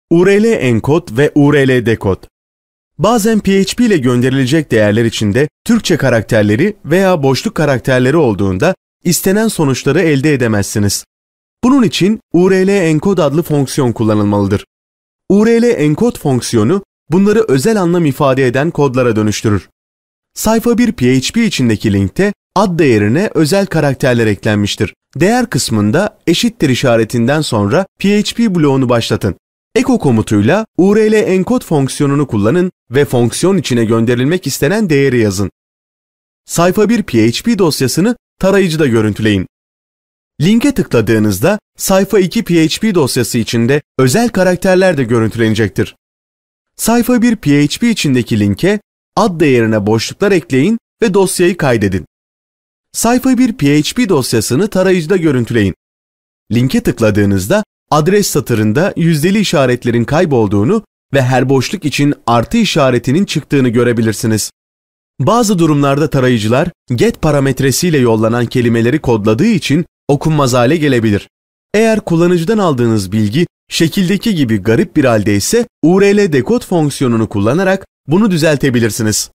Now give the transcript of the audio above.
URL enkod ve URL dekod. Bazen PHP ile gönderilecek değerler içinde Türkçe karakterleri veya boşluk karakterleri olduğunda istenen sonuçları elde edemezsiniz. Bunun için URL enkod adlı fonksiyon kullanılmalıdır. URL enkod fonksiyonu bunları özel anlam ifade eden kodlara dönüştürür. Sayfa 1 PHP içindeki linkte ad değerine özel karakterler eklenmiştir. Değer kısmında eşittir işaretinden sonra PHP bloğunu başlatın. Echo komutuyla URL enkod fonksiyonunu kullanın ve fonksiyon içine gönderilmek istenen değeri yazın. Sayfa 1 PHP dosyasını tarayıcıda görüntüleyin. Linke tıkladığınızda sayfa 2 PHP dosyası içinde özel karakterler de görüntülenecektir. Sayfa 1 PHP içindeki linke ad değerine boşluklar ekleyin ve dosyayı kaydedin. Sayfa 1 PHP dosyasını tarayıcıda görüntüleyin. Linke tıkladığınızda adres satırında yüzdeli işaretlerin kaybolduğunu ve her boşluk için artı işaretinin çıktığını görebilirsiniz. Bazı durumlarda tarayıcılar get parametresiyle yollanan kelimeleri kodladığı için okunmaz hale gelebilir. Eğer kullanıcıdan aldığınız bilgi şekildeki gibi garip bir haldeyse URL dekod fonksiyonunu kullanarak bunu düzeltebilirsiniz.